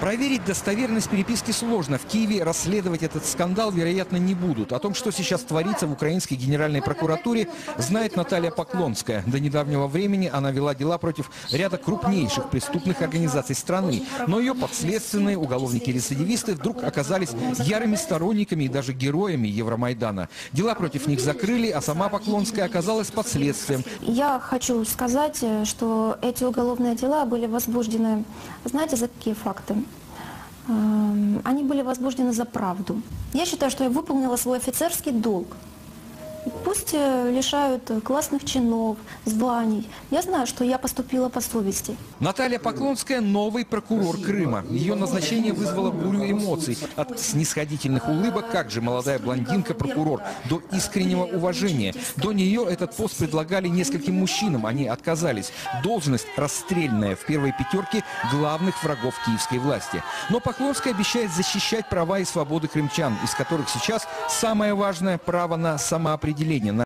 Проверить достоверность переписки сложно. В Киеве расследовать этот скандал, вероятно, не будут. О том, что сейчас творится в украинской генеральной прокуратуре, знает Наталья Поклонская. До недавнего времени она вела дела против ряда крупнейших преступных организаций страны. Но ее подследственные уголовники-рецидивисты вдруг оказались ярыми сторонниками и даже героями Евромайдана. Дела против них закрыли, а сама Поклонская оказалась под следствием. Я хочу сказать, что эти уголовные дела были возбуждены, знаете, за какие факты? Они были возбуждены за правду. Я считаю, что я выполнила свой офицерский долг. Пусть лишают классных чинов, званий. Я знаю, что я поступила по совести. Наталья Поклонская – новый прокурор Крыма. Ее назначение вызвало бурю эмоций. От снисходительных улыбок, как же молодая блондинка-прокурор, до искреннего уважения. До нее этот пост предлагали нескольким мужчинам, они отказались. Должность расстрельная в первой пятерке главных врагов киевской власти. Но Поклонская обещает защищать права и свободы крымчан, из которых сейчас самое важное – право на самоопределение.